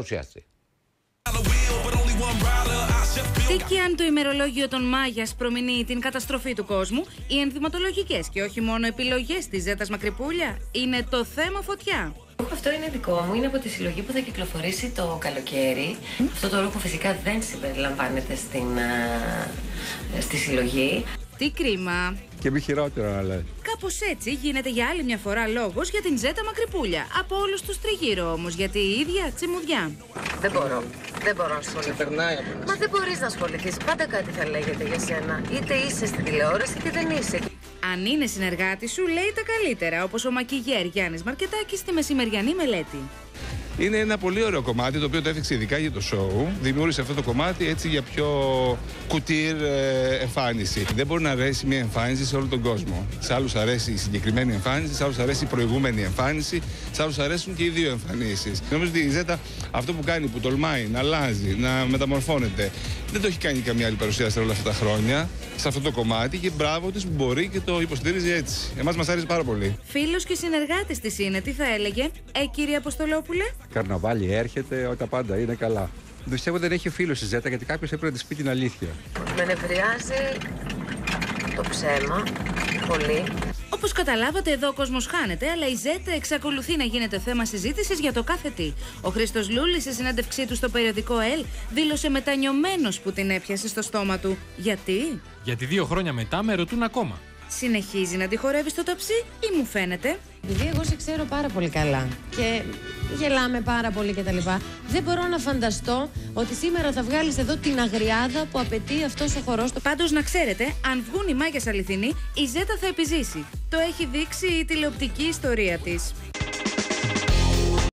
παρουσιαστή. Τι και αν το ημερολόγιο των Μάγιας προμηνύει την καταστροφή του κόσμου, οι ενδυματολογικές και όχι μόνο επιλογές της Ζέτας Μακρυπούλια είναι το θέμα φωτιά. Το ρούχο αυτό είναι δικό μου, είναι από τη συλλογή που θα κυκλοφορήσει το καλοκαίρι. Αυτό το ρούχο φυσικά δεν συμπεριλαμβάνεται στη συλλογή. Τι κρίμα. Και μη χειρότερο να λέει. Κάπως έτσι γίνεται για άλλη μια φορά λόγος για την Ζέτα Μακρυπούλια. Από όλους τους τριγύρω όμως, γιατί η ίδια τσιμουδιά. Δεν μπορώ να ασχοληθώ. Μα δεν μπορείς να ασχοληθείς. Πάντα κάτι θα λέγεται για σένα. Είτε είσαι στην τηλεόραση είτε δεν είσαι. Αν είναι συνεργάτη σου, λέει τα καλύτερα, όπως ο μακιγέρ Γιάννης Μαρκετάκης στη μεσημεριανή μελέτη. Είναι ένα πολύ ωραίο κομμάτι το οποίο το έφτιαξε ειδικά για το σοου. Δημιούργησε αυτό το κομμάτι έτσι για πιο κουτίρ εμφάνιση. Δεν μπορεί να αρέσει μια εμφάνιση σε όλο τον κόσμο. Σε άλλους αρέσει η συγκεκριμένη εμφάνιση, σε άλλους αρέσει η προηγούμενη εμφάνιση, σε άλλους αρέσουν και οι δύο εμφανίσεις. Νομίζω ότι η Ζέτα αυτό που κάνει, που τολμάει να αλλάζει, να μεταμορφώνεται, δεν το έχει κάνει καμία άλλη παρουσίαση όλα αυτά τα χρόνια σε αυτό το κομμάτι και μπράβο της που μπορεί και το υποστηρίζει έτσι. Εμάς μας άρεσε πάρα πολύ. Φίλος και συνεργάτης της είναι, τι θα έλεγε, κύριε Αποστολόπουλε. Καρναβάλι έρχεται όταν πάντα είναι καλά. Πιστεύω δεν έχει φίλους η Ζέτα γιατί κάποιος έπρεπε να της πει την αλήθεια. Με νευριάζει το ψέμα πολύ. Όπως καταλάβατε, εδώ ο κόσμος χάνεται, αλλά η Ζέτα εξακολουθεί να γίνεται θέμα συζήτησης για το κάθε τι. Ο Χρήστος Λούλης, σε συνέντευξή του στο περιοδικό ΕΛ, δήλωσε μετανιωμένος που την έπιασε στο στόμα του. Γιατί? Γιατί 2 χρόνια μετά με ρωτούν ακόμα. Συνεχίζει να τη χορεύει στο ταψί ή μου φαίνεται? Επειδή εγώ σε ξέρω πάρα πολύ καλά και γελάμε πάρα πολύ κτλ. Δεν μπορώ να φανταστώ ότι σήμερα θα βγάλεις εδώ την αγριάδα που απαιτεί αυτός ο χορός. Πάντως να ξέρετε, αν βγουν οι Μάγιας αληθινοί, η Ζέτα θα επιζήσει. Το έχει δείξει η τηλεοπτική ιστορία της.